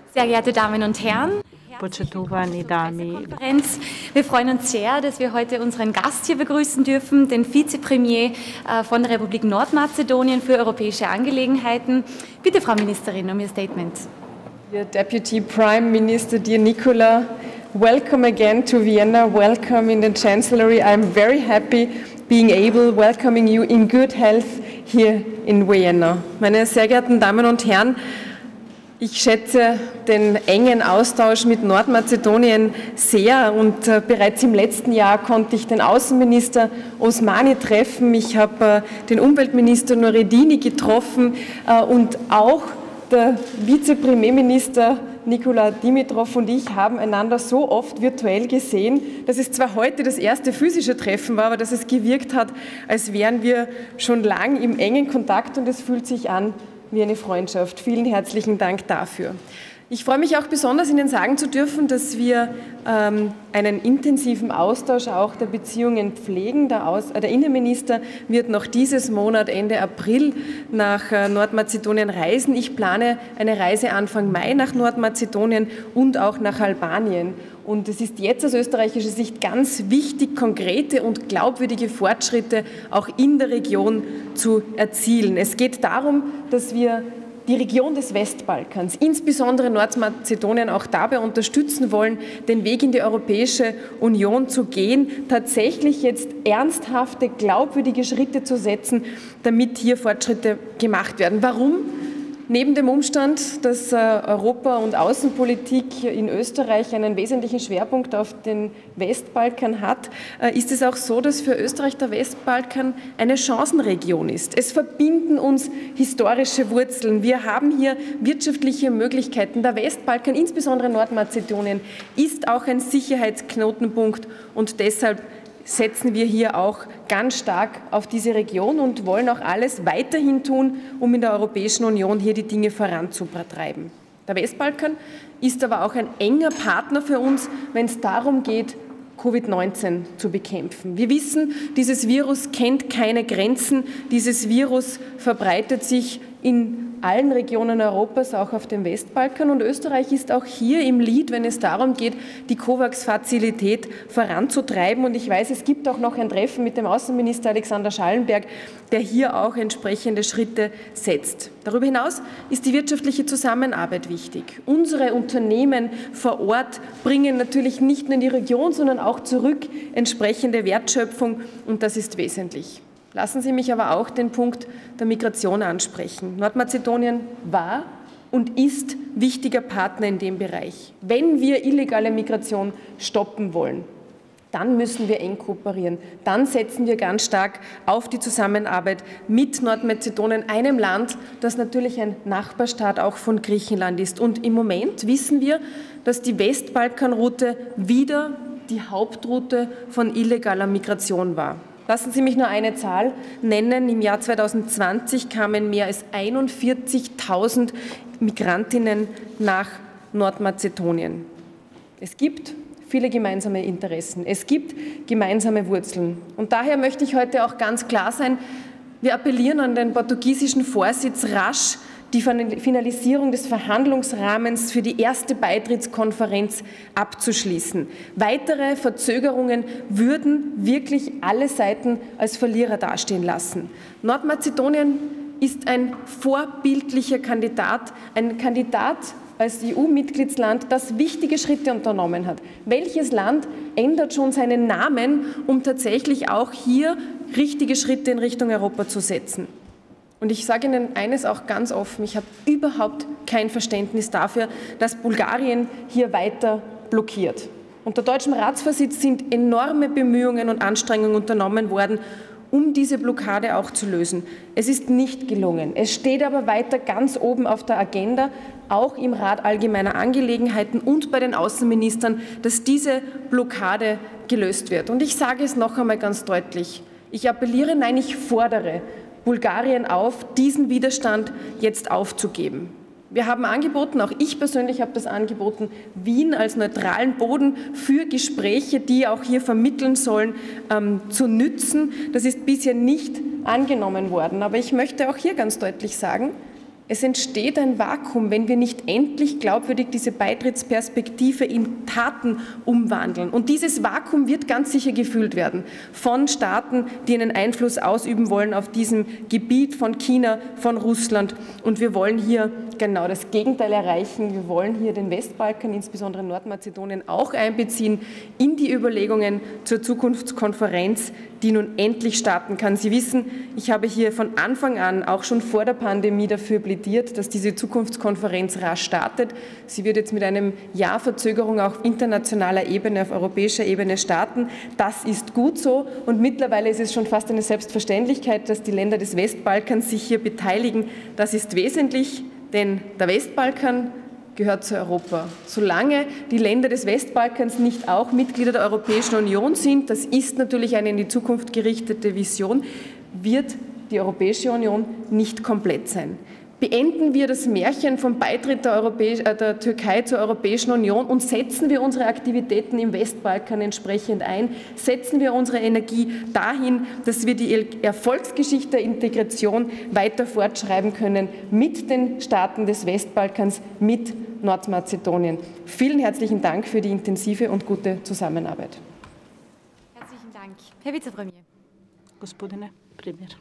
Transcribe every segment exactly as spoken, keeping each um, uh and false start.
Sehr geehrte Damen und Herren, Poštovani dami. wir freuen uns sehr, dass wir heute unseren Gast hier begrüßen dürfen, den Vizepremier von der Republik Nordmazedonien für europäische Angelegenheiten. Bitte, Frau Ministerin, um Ihr Statement. Dear Deputy Prime Minister, dear Nicola, welcome again to Vienna. Welcome in the Chancellery. I'm very happy being able, welcoming you in good health here in Vienna. Meine sehr geehrten Damen und Herren, ich schätze den engen Austausch mit Nordmazedonien sehr und äh, bereits im letzten Jahr konnte ich den Außenminister Osmani treffen. Ich habe äh, den Umweltminister Nureddini getroffen äh, und auch der Vizepremierminister Nikola Dimitrov und ich haben einander so oft virtuell gesehen, dass es zwar heute das erste physische Treffen war, aber dass es gewirkt hat, als wären wir schon lang im engen Kontakt und es fühlt sich an wie eine Freundschaft. Vielen herzlichen Dank dafür. Ich freue mich auch besonders, Ihnen sagen zu dürfen, dass wir ähm, einen intensiven Austausch auch der Beziehungen pflegen. Der, Aus äh, der Innenminister wird noch dieses Monat, Ende April, nach äh, Nordmazedonien reisen. Ich plane eine Reise Anfang Mai nach Nordmazedonien und auch nach Albanien. Und es ist jetzt aus österreichischer Sicht ganz wichtig, konkrete und glaubwürdige Fortschritte auch in der Region zu erzielen. Es geht darum, dass wir die Region des Westbalkans, insbesondere Nordmazedonien, auch dabei unterstützen wollen, den Weg in die Europäische Union zu gehen, tatsächlich jetzt ernsthafte, glaubwürdige Schritte zu setzen, damit hier Fortschritte gemacht werden. Warum? Neben dem Umstand, dass Europa- und Außenpolitik in Österreich einen wesentlichen Schwerpunkt auf den Westbalkan hat, ist es auch so, dass für Österreich der Westbalkan eine Chancenregion ist. Es verbinden uns historische Wurzeln. Wir haben hier wirtschaftliche Möglichkeiten. Der Westbalkan, insbesondere Nordmazedonien, ist auch ein Sicherheitsknotenpunkt und deshalb setzen wir hier auch ganz stark auf diese Region und wollen auch alles weiterhin tun, um in der Europäischen Union hier die Dinge voranzutreiben. Der Westbalkan ist aber auch ein enger Partner für uns, wenn es darum geht, Covid neunzehn zu bekämpfen. Wir wissen, dieses Virus kennt keine Grenzen. Dieses Virus verbreitet sich in allen Regionen Europas, auch auf dem Westbalkan. Und Österreich ist auch hier im Lead, wenn es darum geht, die COVAX-Fazilität voranzutreiben. Und ich weiß, es gibt auch noch ein Treffen mit dem Außenminister Alexander Schallenberg, der hier auch entsprechende Schritte setzt. Darüber hinaus ist die wirtschaftliche Zusammenarbeit wichtig. Unsere Unternehmen vor Ort bringen natürlich nicht nur in die Region, sondern auch zurück entsprechende Wertschöpfung, und das ist wesentlich. Lassen Sie mich aber auch den Punkt der Migration ansprechen. Nordmazedonien war und ist wichtiger Partner in dem Bereich. Wenn wir illegale Migration stoppen wollen, dann müssen wir eng kooperieren. Dann setzen wir ganz stark auf die Zusammenarbeit mit Nordmazedonien, einem Land, das natürlich ein Nachbarstaat auch von Griechenland ist. Und im Moment wissen wir, dass die Westbalkanroute wieder die Hauptroute von illegaler Migration war. Lassen Sie mich nur eine Zahl nennen. Im Jahr zweitausendzwanzig kamen mehr als einundvierzigtausend Migrantinnen nach Nordmazedonien. Es gibt viele gemeinsame Interessen. Es gibt gemeinsame Wurzeln. Und daher möchte ich heute auch ganz klar sein, wir appellieren an den portugiesischen Vorsitz, rasch die Finalisierung des Verhandlungsrahmens für die erste Beitrittskonferenz abzuschließen. Weitere Verzögerungen würden wirklich alle Seiten als Verlierer dastehen lassen. Nordmazedonien ist ein vorbildlicher Kandidat, ein Kandidat als E U-Mitgliedsland, das wichtige Schritte unternommen hat. Welches Land ändert schon seinen Namen, um tatsächlich auch hier richtige Schritte in Richtung Europa zu setzen? Und ich sage Ihnen eines auch ganz offen, ich habe überhaupt kein Verständnis dafür, dass Bulgarien hier weiter blockiert. Unter deutschem Ratsvorsitz sind enorme Bemühungen und Anstrengungen unternommen worden, um diese Blockade auch zu lösen. Es ist nicht gelungen. Es steht aber weiter ganz oben auf der Agenda, auch im Rat allgemeiner Angelegenheiten und bei den Außenministern, dass diese Blockade gelöst wird. Und ich sage es noch einmal ganz deutlich. Ich appelliere, nein, ich fordere Bulgarien auf, diesen Widerstand jetzt aufzugeben. Wir haben angeboten, auch ich persönlich habe das angeboten, Wien als neutralen Boden für Gespräche, die auch hier vermitteln sollen, ähm, zu nützen. Das ist bisher nicht angenommen worden. Aber ich möchte auch hier ganz deutlich sagen, Es entsteht ein Vakuum, wenn wir nicht endlich glaubwürdig diese Beitrittsperspektive in Taten umwandeln. Und dieses Vakuum wird ganz sicher gefüllt werden von Staaten, die einen Einfluss ausüben wollen auf diesem Gebiet, von China, von Russland. Und wir wollen hier genau das Gegenteil erreichen. Wir wollen hier den Westbalkan, insbesondere Nordmazedonien, auch einbeziehen in die Überlegungen zur Zukunftskonferenz, die nun endlich starten kann. Sie wissen, ich habe hier von Anfang an, auch schon vor der Pandemie, dafür plädiert, dass diese Zukunftskonferenz rasch startet. Sie wird jetzt mit einem Jahr Verzögerung auf internationaler Ebene, auf europäischer Ebene starten. Das ist gut so und mittlerweile ist es schon fast eine Selbstverständlichkeit, dass die Länder des Westbalkans sich hier beteiligen. Das ist wesentlich, denn der Westbalkan gehört zu Europa. Solange die Länder des Westbalkans nicht auch Mitglieder der Europäischen Union sind, das ist natürlich eine in die Zukunft gerichtete Vision, wird die Europäische Union nicht komplett sein. Beenden wir das Märchen vom Beitritt der, Europäisch, äh, der Türkei zur Europäischen Union und setzen wir unsere Aktivitäten im Westbalkan entsprechend ein. Setzen wir unsere Energie dahin, dass wir die Erfolgsgeschichte der Integration weiter fortschreiben können mit den Staaten des Westbalkans, mit Nordmazedonien. Vielen herzlichen Dank für die intensive und gute Zusammenarbeit. Herzlichen Dank. Herr Vizepremier. Gospodine Premier.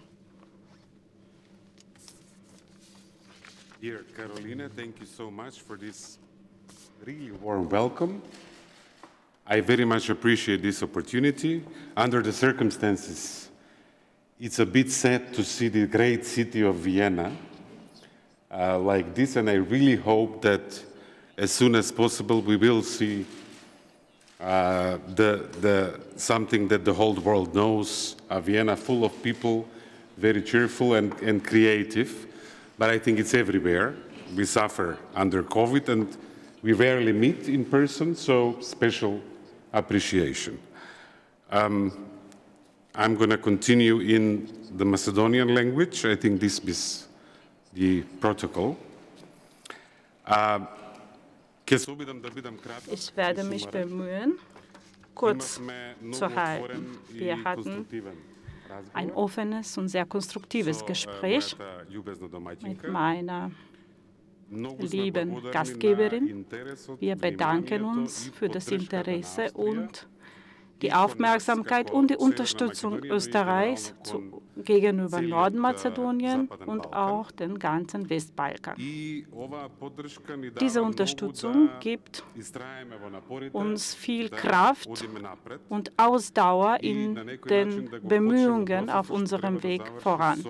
Dear Carolina, thank you so much for this really warm welcome. I very much appreciate this opportunity. Under the circumstances, it's a bit sad to see the great city of Vienna uh, like this, and I really hope that as soon as possible we will see uh, the, the, something that the whole world knows, a Vienna full of people, very cheerful and, and creative. But I think it's everywhere. We suffer under COVID and we rarely meet in person, so special appreciation. Um, I'm going to continue in the Macedonian language. I think this is the protocol. Uh, Ich werde mich bemühen, kurz zu halten. Wir hatten ein offenes und sehr konstruktives Gespräch mit meiner lieben Gastgeberin. Wir bedanken uns für das Interesse und die Aufmerksamkeit und die Unterstützung Österreichs zu, gegenüber Nordmazedonien und auch dem ganzen Westbalkan. Diese Unterstützung gibt uns viel Kraft und Ausdauer in den Bemühungen auf unserem Weg voran,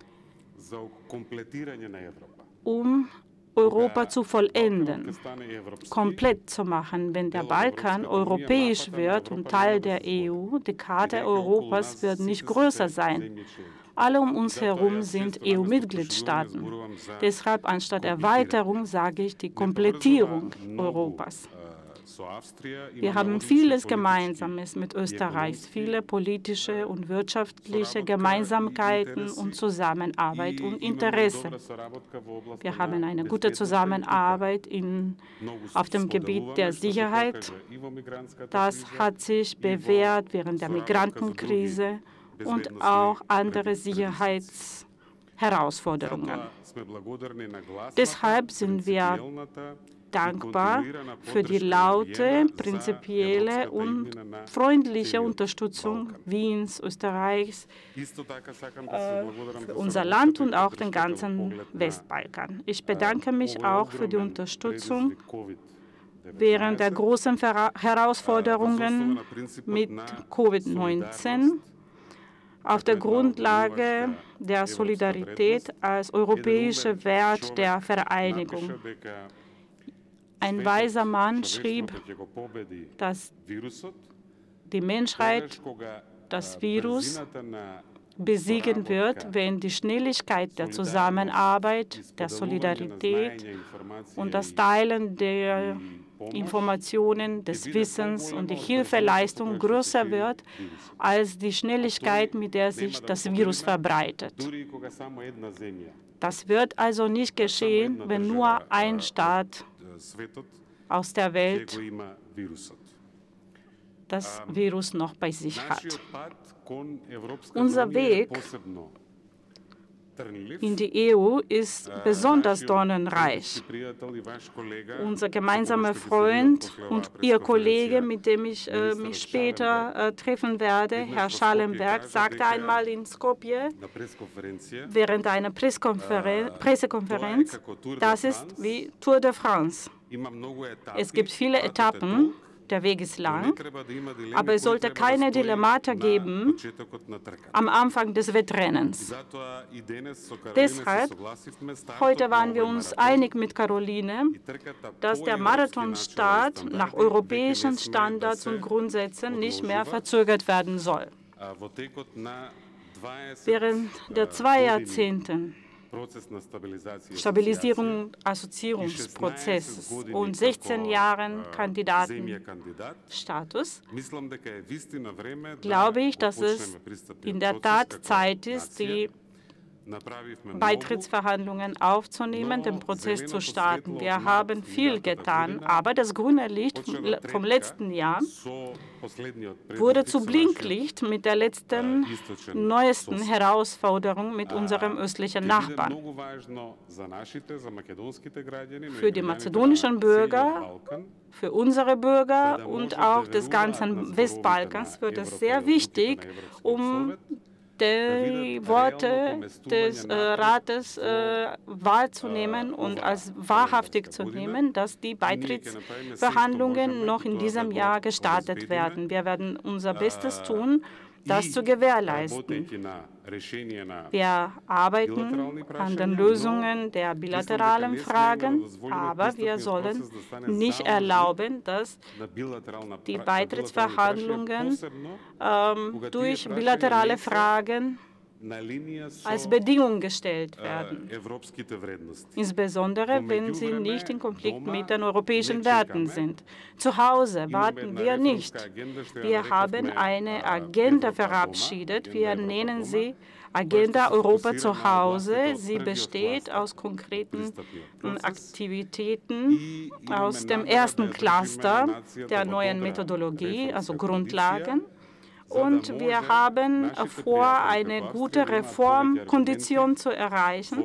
um Europa zu vollenden, komplett zu machen. Wenn der Balkan europäisch wird und Teil der E U, die Karte Europas wird nicht größer sein. Alle um uns herum sind E U-Mitgliedstaaten. Deshalb anstatt Erweiterung sage ich die Komplettierung Europas. Wir haben vieles Gemeinsames mit Österreich, viele politische und wirtschaftliche Gemeinsamkeiten und Zusammenarbeit und Interesse. Wir haben eine gute Zusammenarbeit in, auf dem Gebiet der Sicherheit. Das hat sich bewährt während der Migrantenkrise und auch andere Sicherheitsherausforderungen. Deshalb sind wir dankbar für die laute, prinzipielle und freundliche Unterstützung Wiens, Österreichs, äh, für unser Land und auch den ganzen Westbalkan. Ich bedanke mich auch für die Unterstützung während der großen Herausforderungen mit Covid neunzehn. Auf der Grundlage der Solidarität als europäischer Wert der Vereinigung. Ein weiser Mann schrieb, dass die Menschheit das Virus besiegen wird, wenn die Schnelligkeit der Zusammenarbeit, der Solidarität und das Teilen der Informationen, des Wissens und die Hilfeleistung größer wird als die Schnelligkeit, mit der sich das Virus verbreitet. Das wird also nicht geschehen, wenn nur ein Staat aus der Welt das Virus noch bei sich hat. Unser Weg in die E U ist besonders dornenreich. Unser gemeinsamer Freund und Ihr Kollege, mit dem ich äh, mich später äh, treffen werde, Herr Schallenberg, sagte einmal in Skopje während einer Pressekonferenz, das ist wie Tour de France. Es gibt viele Etappen. Der Weg ist lang, aber es sollte keine Dilemmata geben am Anfang des Wettrennens. Deshalb, heute waren wir uns einig mit Caroline, dass der Marathonstart nach europäischen Standards und Grundsätzen nicht mehr verzögert werden soll. Während der zwei Jahrzehnten Stabilisierung und Assoziierungsprozesses und sechzehn Jahren Kandidatenstatus, glaube ich, dass es in der Tat Zeit ist, die Beitrittsverhandlungen aufzunehmen, den Prozess zu starten. Wir haben viel getan, aber das grüne Licht vom letzten Jahr wurde zu Blinklicht mit der letzten, neuesten Herausforderung mit unserem östlichen Nachbarn. Für die mazedonischen Bürger, für unsere Bürger und auch des ganzen Westbalkans wird es sehr wichtig, um die Worte des äh, Rates äh, wahrzunehmen und als wahrhaftig zu nehmen, dass die Beitrittsverhandlungen noch in diesem Jahr gestartet werden. Wir werden unser Bestes tun, das zu gewährleisten. Wir arbeiten an den Lösungen der bilateralen Fragen, aber wir sollen nicht erlauben, dass die Beitrittsverhandlungen ähm, durch bilaterale Fragen als Bedingung gestellt werden, insbesondere wenn sie nicht in Konflikt mit den europäischen Werten sind. Zu Hause warten wir nicht. Wir haben eine Agenda verabschiedet. Wir nennen sie Agenda Europa zu Hause. Sie besteht aus konkreten Aktivitäten aus dem ersten Cluster der neuen Methodologie, also Grundlagen. Und wir haben vor, eine gute Reformkondition zu erreichen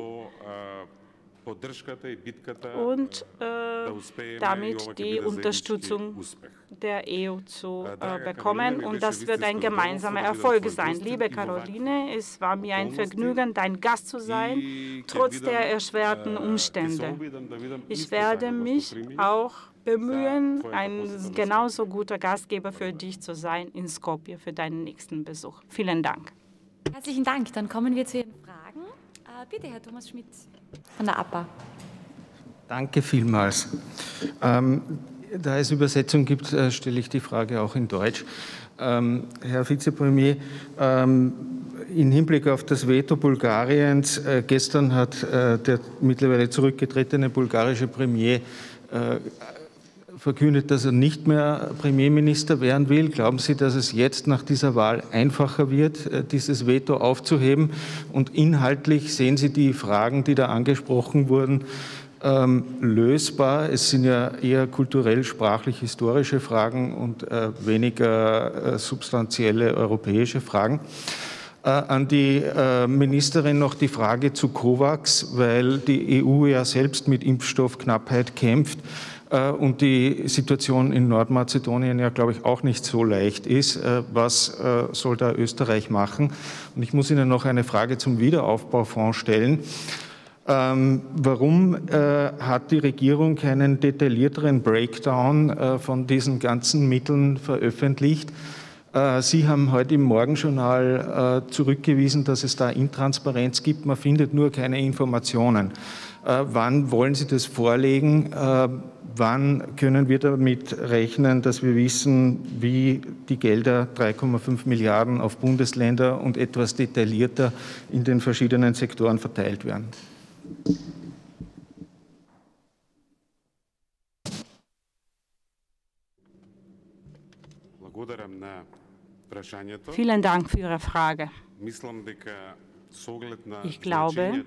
und äh, damit die Unterstützung der E U zu äh, bekommen. Und das wird ein gemeinsamer Erfolg sein. Liebe Caroline, es war mir ein Vergnügen, dein Gast zu sein, trotz der erschwerten Umstände. Ich werde mich auch bemühen, ein genauso guter Gastgeber für dich zu sein in Skopje für deinen nächsten Besuch. Vielen Dank. Herzlichen Dank. Dann kommen wir zu Ihren Fragen. Äh, bitte, Herr Thomas Schmidt von der A P A. Danke vielmals. Ähm, da es Übersetzung gibt, äh, stelle ich die Frage auch in Deutsch. Ähm, Herr Vizepremier, ähm, im Hinblick auf das Veto Bulgariens, äh, gestern hat äh, der mittlerweile zurückgetretene bulgarische Premier äh, verkündet, dass er nicht mehr Premierminister werden will. Glauben Sie, dass es jetzt nach dieser Wahl einfacher wird, dieses Veto aufzuheben? Und inhaltlich sehen Sie die Fragen, die da angesprochen wurden, ähm, lösbar? Es sind ja eher kulturell, sprachlich, historische Fragen und äh, weniger äh, substanzielle europäische Fragen. Äh, an die äh, Ministerin noch die Frage zu COVAX, weil die E U ja selbst mit Impfstoffknappheit kämpft und die Situation in Nordmazedonien ja, glaube ich, auch nicht so leicht ist. Was soll da Österreich machen? Und ich muss Ihnen noch eine Frage zum Wiederaufbaufonds stellen. Ähm, warum äh, hat die Regierung keinen detaillierteren Breakdown äh, von diesen ganzen Mitteln veröffentlicht? Äh, Sie haben heute im Morgenjournal äh, zurückgewiesen, dass es da Intransparenz gibt. Man findet nur keine Informationen. Äh, wann wollen Sie das vorlegen? Äh, wann können wir damit rechnen, dass wir wissen, wie die Gelder drei Komma fünf Milliarden auf Bundesländer und etwas detaillierter in den verschiedenen Sektoren verteilt werden? Vielen Dank für Ihre Frage. Ich glaube,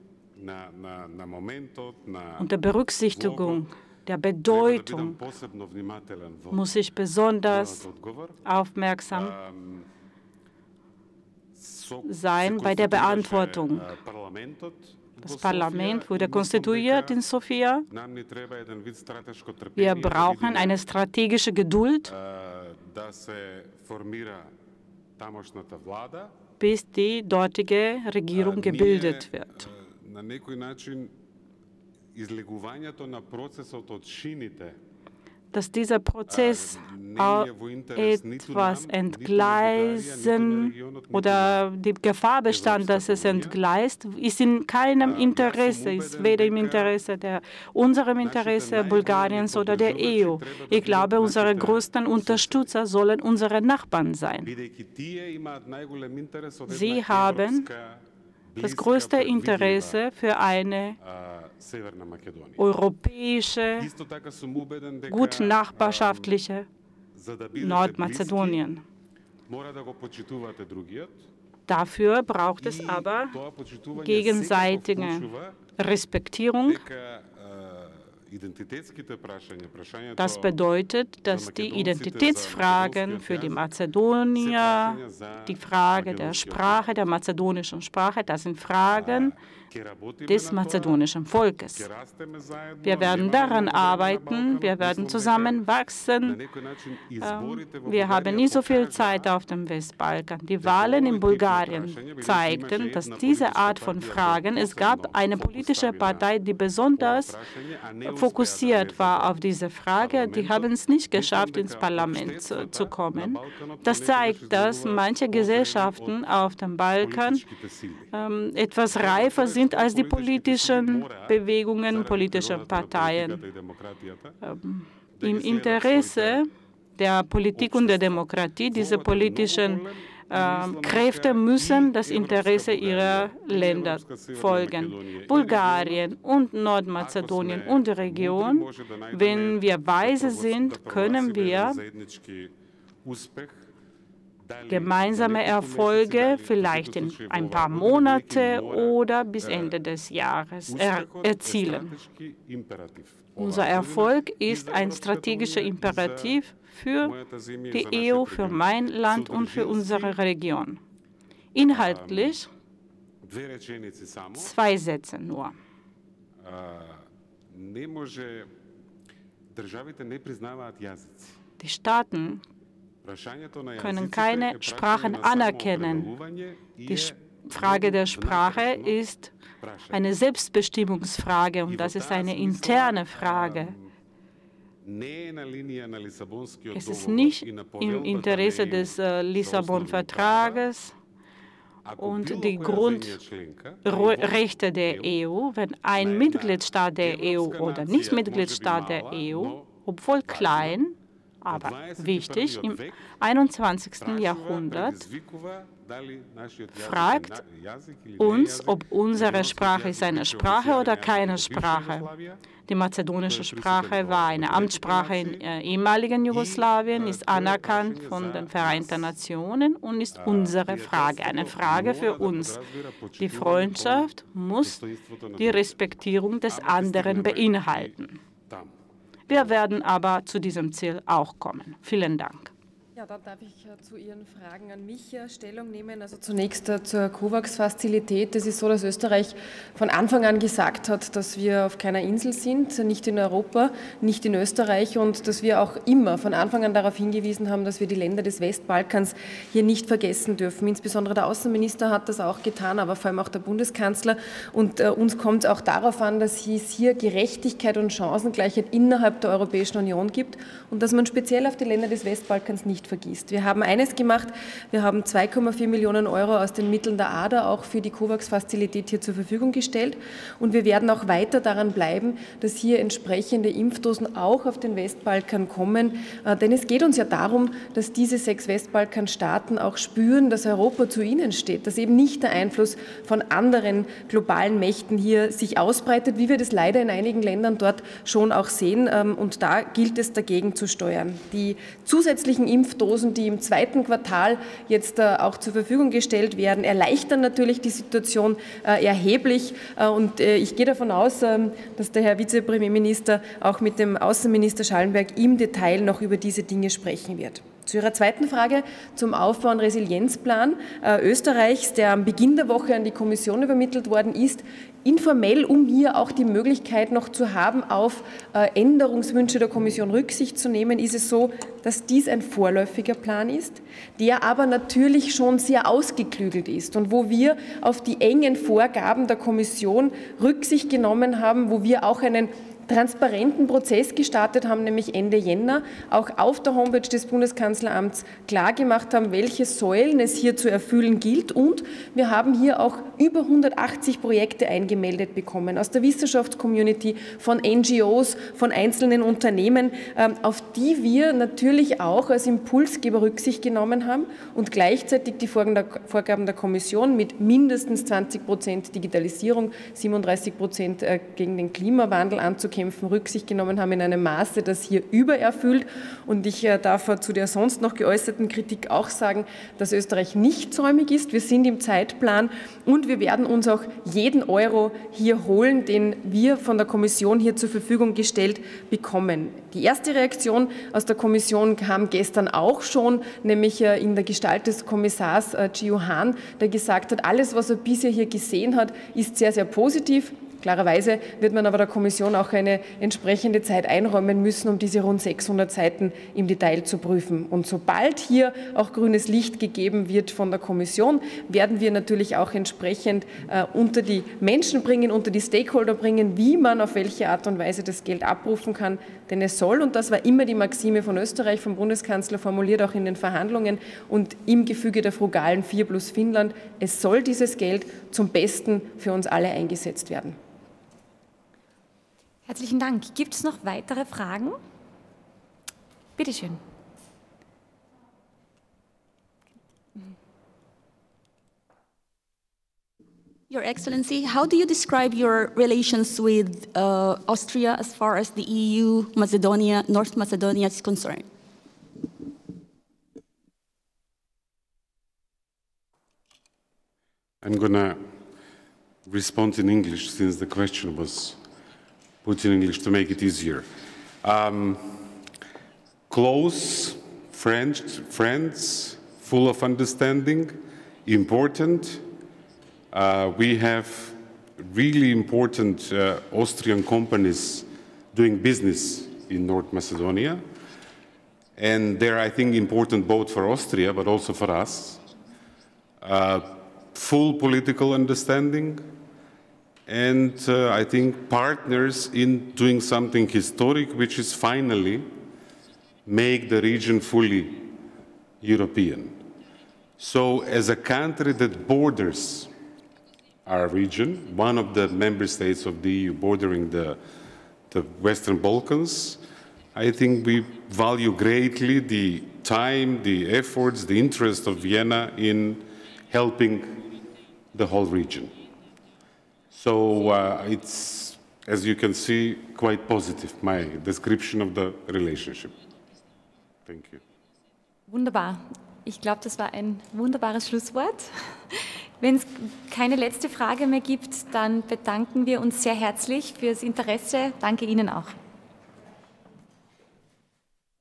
unter Berücksichtigung der Bedeutung muss ich besonders aufmerksam sein bei der Beantwortung. Das Parlament wurde konstituiert in Sofia. Wir brauchen eine strategische Geduld, bis die dortige Regierung gebildet wird. Dass dieser Prozess etwas entgleisen oder die Gefahr bestand, dass es entgleist, ist in keinem Interesse, ist weder im Interesse der unserem Interesse Bulgariens oder der E U. Ich glaube, unsere größten Unterstützer sollen unsere Nachbarn sein. Sie haben das größte Interesse für eine europäische, gut nachbarschaftliche Nordmazedonien. Dafür braucht es aber gegenseitige Respektierung. Das bedeutet, dass die Identitätsfragen für die Mazedonier, die Frage der Sprache, der mazedonischen Sprache, das sind Fragen des mazedonischen Volkes. Wir werden daran arbeiten, wir werden zusammenwachsen. Wir haben nie so viel Zeit auf dem Westbalkan. Die Wahlen in Bulgarien zeigten, dass diese Art von Fragen, es gab eine politische Partei, die besonders fokussiert war auf diese Frage, die haben es nicht geschafft, ins Parlament zu, zu kommen. Das zeigt, dass manche Gesellschaften auf dem Balkan ähm, etwas reifer sind als die politischen Bewegungen, politischen Parteien. Ähm, Im Interesse der Politik und der Demokratie, diese politischen äh, Kräfte müssen das Interesse ihrer Länder folgen. Bulgarien und Nordmazedonien und die Region, wenn wir weise sind, können wir gemeinsame Erfolge vielleicht in ein paar Monate oder bis Ende des Jahres er erzielen. Unser Erfolg ist ein strategischer Imperativ für die E U, für mein Land und für unsere Region. Inhaltlich zwei Sätze nur. Die Staaten können keine Sprachen anerkennen. Die Frage der Sprache ist eine Selbstbestimmungsfrage und das ist eine interne Frage. Es ist nicht im Interesse des äh, Lissabon-Vertrages und die Grundrechte der E U, wenn ein Mitgliedstaat der E U oder nicht Mitgliedstaat der E U, obwohl klein, aber wichtig, im einundzwanzigsten Jahrhundert fragt uns, ob unsere Sprache ist eine Sprache oder keine Sprache. Die mazedonische Sprache war eine Amtssprache im äh, ehemaligen Jugoslawien, ist anerkannt von den Vereinten Nationen und ist unsere Frage, eine Frage für uns. Die Freundschaft muss die Respektierung des anderen beinhalten. Wir werden aber zu diesem Ziel auch kommen. Vielen Dank. Ja, dann darf ich äh, zu Ihren Fragen an mich äh, Stellung nehmen. Also zunächst äh, zur COVAX-Fazilität. Es ist so, dass Österreich von Anfang an gesagt hat, dass wir auf keiner Insel sind, nicht in Europa, nicht in Österreich und dass wir auch immer von Anfang an darauf hingewiesen haben, dass wir die Länder des Westbalkans hier nicht vergessen dürfen. Insbesondere der Außenminister hat das auch getan, aber vor allem auch der Bundeskanzler. Und äh, uns kommt es auch darauf an, dass es hier Gerechtigkeit und Chancengleichheit innerhalb der Europäischen Union gibt und dass man speziell auf die Länder des Westbalkans nicht vergisst. Wir haben eines gemacht, wir haben zwei Komma vier Millionen Euro aus den Mitteln der A D A auch für die COVAX-Fazilität hier zur Verfügung gestellt und wir werden auch weiter daran bleiben, dass hier entsprechende Impfdosen auch auf den Westbalkan kommen, denn es geht uns ja darum, dass diese sechs Westbalkanstaaten auch spüren, dass Europa zu ihnen steht, dass eben nicht der Einfluss von anderen globalen Mächten hier sich ausbreitet, wie wir das leider in einigen Ländern dort schon auch sehen und da gilt es dagegen zu steuern. Die zusätzlichen Impfdosen Dosen, die im zweiten Quartal jetzt äh, auch zur Verfügung gestellt werden, erleichtern natürlich die Situation äh, erheblich. Äh, und äh, ich gehe davon aus, äh, dass der Herr Vizepremierminister auch mit dem Außenminister Schallenberg im Detail noch über diese Dinge sprechen wird. Zu Ihrer zweiten Frage zum Aufbau- und Resilienzplan äh, Österreichs, der am Beginn der Woche an die Kommission übermittelt worden ist, informell, um hier auch die Möglichkeit noch zu haben, auf äh, Änderungswünsche der Kommission Rücksicht zu nehmen, ist es so, dass dies ein vorläufiger Plan ist, der aber natürlich schon sehr ausgeklügelt ist und wo wir auf die engen Vorgaben der Kommission Rücksicht genommen haben, wo wir auch einen transparenten Prozess gestartet haben, nämlich Ende Jänner, auch auf der Homepage des Bundeskanzleramts klargemacht haben, welche Säulen es hier zu erfüllen gilt. Und wir haben hier auch über hundertachtzig Projekte eingemeldet bekommen, aus der Wissenschaftscommunity, von N G Os, von einzelnen Unternehmen, auf die wir natürlich auch als Impulsgeber Rücksicht genommen haben und gleichzeitig die Vorgaben der Kommission mit mindestens zwanzig Prozent Digitalisierung, siebenunddreißig Prozent gegen den Klimawandel anzukämpfen, Rücksicht genommen haben in einem Maße, das hier übererfüllt. Und ich darf zu der sonst noch geäußerten Kritik auch sagen, dass Österreich nicht säumig ist. Wir sind im Zeitplan und wir werden uns auch jeden Euro hier holen, den wir von der Kommission hier zur Verfügung gestellt bekommen. Die erste Reaktion aus der Kommission kam gestern auch schon, nämlich in der Gestalt des Kommissars Gio Hahn, der gesagt hat, alles, was er bisher hier gesehen hat, ist sehr, sehr positiv. Klarerweise wird man aber der Kommission auch eine entsprechende Zeit einräumen müssen, um diese rund sechshundert Seiten im Detail zu prüfen. Und sobald hier auch grünes Licht gegeben wird von der Kommission, werden wir natürlich auch entsprechend äh, unter die Menschen bringen, unter die Stakeholder bringen, wie man auf welche Art und Weise das Geld abrufen kann. Denn es soll, und das war immer die Maxime von Österreich, vom Bundeskanzler formuliert, auch in den Verhandlungen und im Gefüge der frugalen vier plus Finnland, es soll dieses Geld zum Besten für uns alle eingesetzt werden. Herzlichen Dank. Gibt es noch weitere Fragen? Bitte schön. Your Excellency, how do you describe your relations with uh, Austria as far as the E U, Macedonia, North Macedonia is concerned? I'm going to respond in English since the question was put in English to make it easier. Um, close, French, friends, full of understanding, important. Uh, we have really important uh, Austrian companies doing business in North Macedonia. And they're, I think, important both for Austria, but also for us. Uh, full political understanding. And uh, I think partners in doing something historic, which is finally make the region fully European. So as a country that borders our region, one of the member states of the E U bordering the, the Western Balkans, I think we value greatly the time, the efforts, the interest of Vienna in helping the whole region. So uh, it's, as you can see, quite positive, my description of the relationship. Thank you. Wunderbar. Ich glaube, das war ein wunderbares Schlusswort. Wenn es keine letzte Frage mehr gibt, dann bedanken wir uns sehr herzlich fürs Interesse. Danke Ihnen auch.